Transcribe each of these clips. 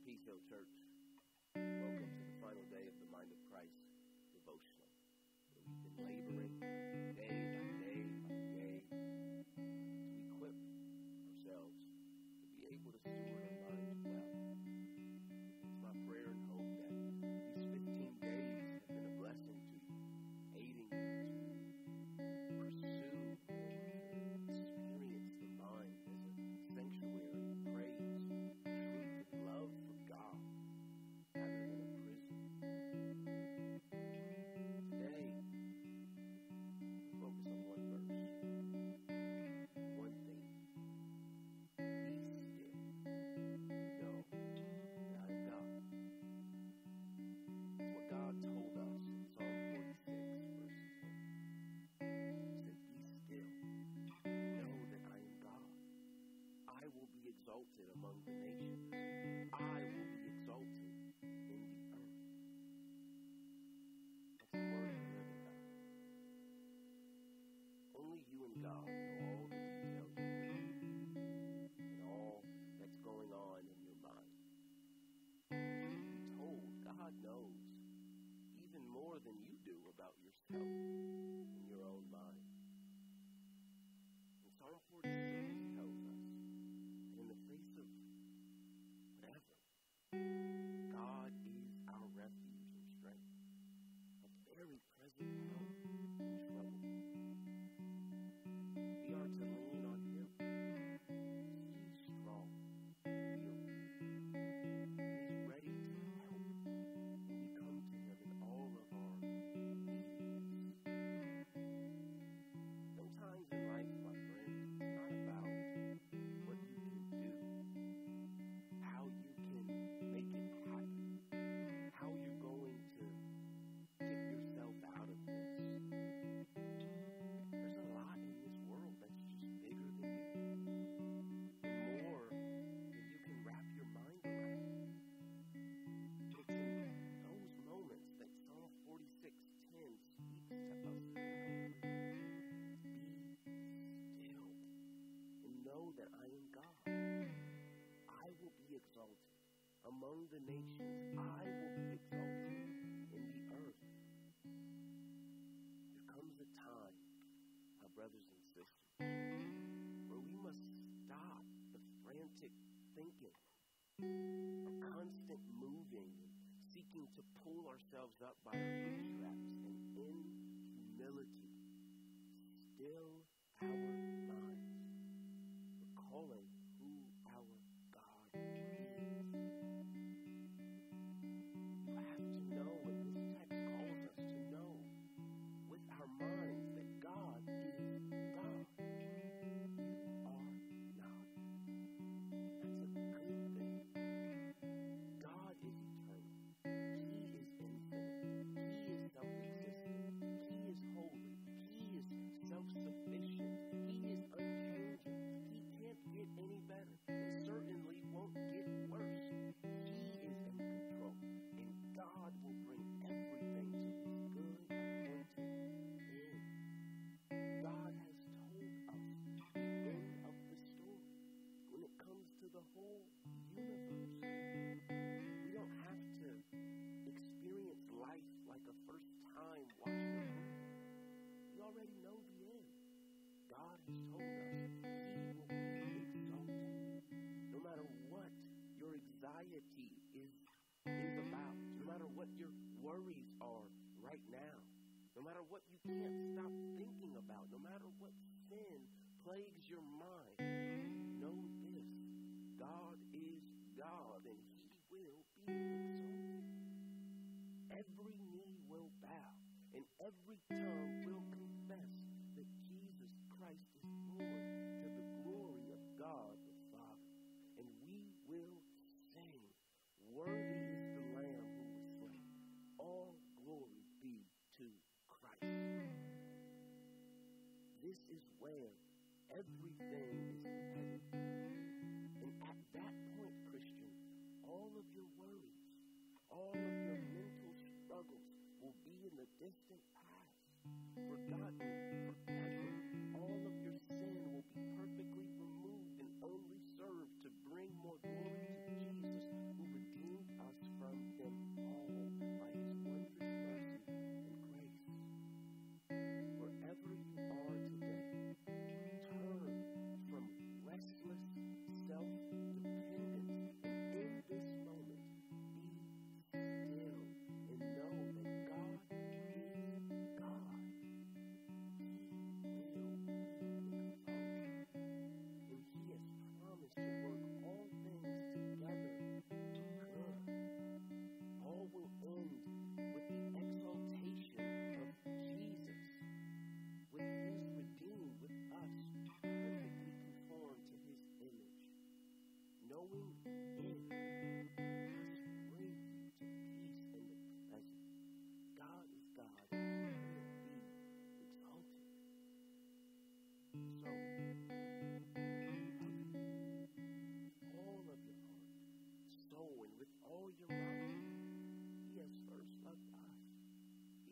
Peace Hill Church. Welcome to the final day of the Mind of Christ devotional, where we've been laboring day by day by day to equip ourselves to be able to steward our minds well. It's my prayer and hope that these 15 days have been a blessing to you, aiding you to pursue and experience the mind as a sanctuary of praise, truth, and love for God, rather than a prison. Today, we focus on one verse, one thing. Be still. Know that I am God. That's what God told us in Psalm 46, verse 10. He said, be still. Know that I am God. I will be exalted among the nations. I will be exalted in the earth. That's the word of the living God. Only you and God know all the details of your life and all that's going on in your mind. Truth be told, God knows even more than you do about yourself in your own mind. And Psalm 46 tells us that in the face of whatever, God is our refuge and strength, a very present help in trouble. We are to lean on Him. He's strong and healing. He's ready to help when we come to Him in all of our neediness. Sometimes in life, my friends, it's not about what you can do, how you can make it happen, how you're going to get yourself out of this. There's a lot in this world that's just bigger than you, and more than you can wrap your mind around. It's in those moments that Psalm 46:10 speaks to us loudly. Be still and know that I am God. I will be exalted among the nations. I will be exalted in the earth. There comes a time, my brothers and sisters, where we must stop the frantic thinking, or constant moving, and seeking to pull ourselves up by our bootstraps, and in humility, still our minds, recalling who our God is. You have to know, and this text calls us to know with our minds that God is God. You are not. That's a good thing. God is eternal. He is infinite. He is self-existent. He is holy. He is self-sufficient. He is unchanging. He can't get any better, and certainly won't get worse. He is in control, and God will bring everything to His good appointed end. God has told us the end of the story when it comes to the whole universe. We don't have to experience life like a first time watching a movie. We already know the end. God has told us He will be exalted. No matter what your anxiety is about, no matter what your worries are right now, no matter what you can't stop thinking about, no matter what sin plagues your mind, know this: God is God, and He will be exalted. Every knee will bow, and every tongue will confess that Jesus Christ is Lord, to the glory of God the Father. And we will sing, worthy is the Lamb who was slain. All glory be to Christ. This is where everything is headed. And at that point, Christian, all of your worries, all of your mental struggles will be in the distant past, forgotten forever. All of your sin will be perfectly removed and only serve to bring more glory to Jesus, who redeemed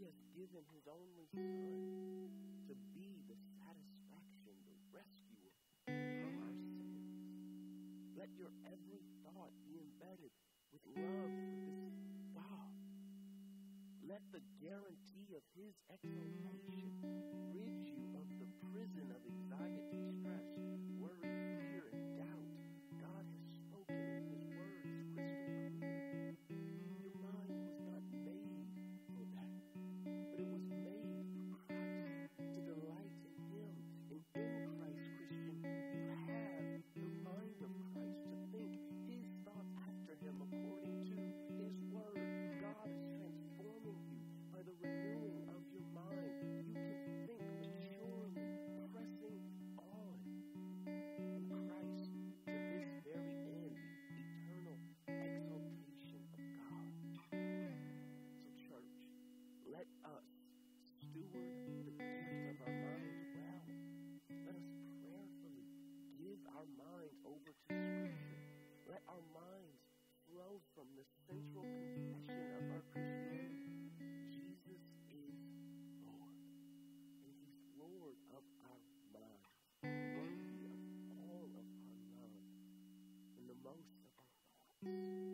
He has given his only Son to be the satisfaction, the rescuer from our sins. Let your every thought be embedded with love for this God. Let the guarantee of his exaltation rid you of the prison of anxiety, stress, worry, fear, and doubt. God has spoken in his word is crystal clear. Your mind was not made for that, but it was made for Christ, to delight in him. And in Christ, Christian, you have the mind of Christ, to think his thoughts after him according to his word. God is transforming you by the renewing of your mind. You can think maturely, pressing on in Christ to this very end, eternal exaltation of God. So church, let us steward the gift of our minds well. Let us prayerfully give our minds over to Scripture. Let our minds flow from the central confession of our Christianity. Jesus is Lord, and he's Lord of our minds, worthy of all of our love and the most of our thoughts.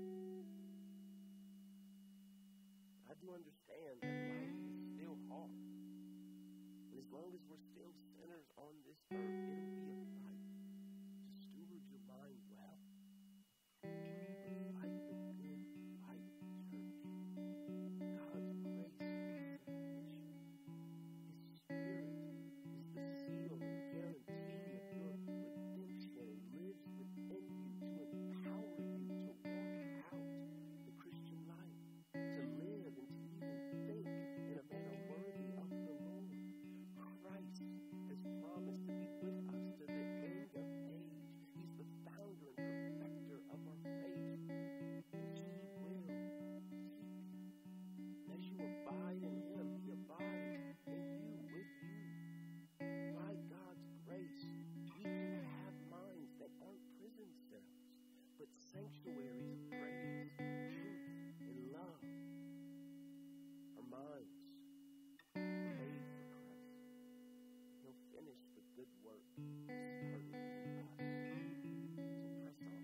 I do understand that life is still hard, and as long as we're still sinners on this earth, it'll be a fight to steward your mind well. Fight the good fight, church. God's grace is sufficient. His Spirit is the seal and guarantee of your redemption and lives within you to empower you to walk out the Christian life, to live and to even think in a manner worthy of the Lord. Christ has promised to be with us to the end of age. He's the founder and perfecter of our faith, and he will keep you. And as you abide in him, he abides in you, with you. By God's grace, we can have minds that aren't prison cells, but sanctuaries of praise, truth, and love. Our minds are made for Christ. He'll finish the good work started in us. So press on.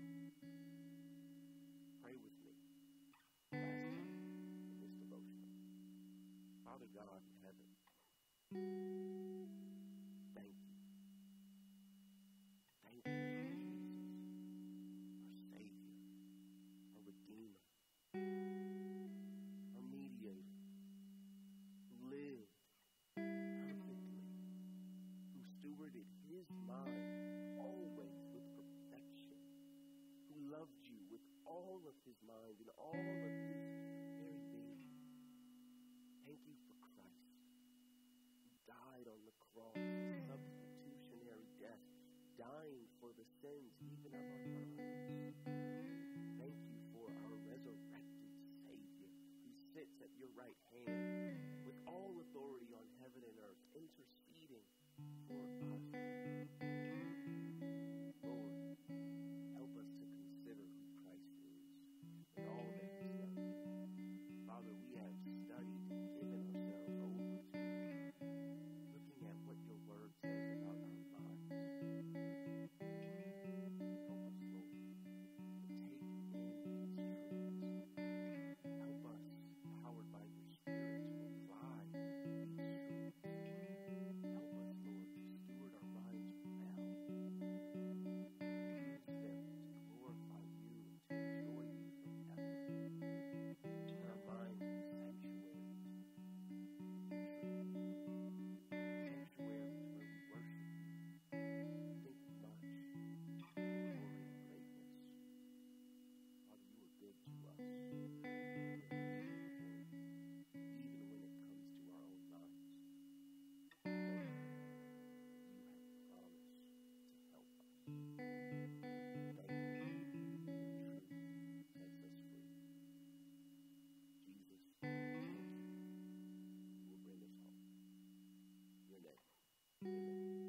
Pray with me. Last time in this devotional. Father God in heaven, thank you. Thank you, Jesus, our Savior, our Redeemer, our Mediator, who lived perfectly, who stewarded his mind always with perfection, who loved you with all of his mind and all of his very being. Thank you for Christ, who died on the cross, a substitutionary death, dying for the sins even of our minds. Thank you for our resurrected Savior, who sits at your right hand with all authority on heaven and earth, interceding for us. Lord, help us to consider who Christ is and all that he's done. Father, we have studied and given ourselves over to looking at what your word says about our minds. Help us, Lord, to take in these truths. Help us, powered by your Spirit, to apply these truths. Help us, Lord, to steward our minds well. Use them to glorify you and to enjoy you forever. Let our minds be sanctuaries. Sanctuaries where we worship you, think much, glory and greatness. Father, you are good to us. Even when it comes to our own minds. Thank you. You have promised to help us. Thank you. Your truth sets us free. Jesus, thank you. Will bring us home. Your name. Amen.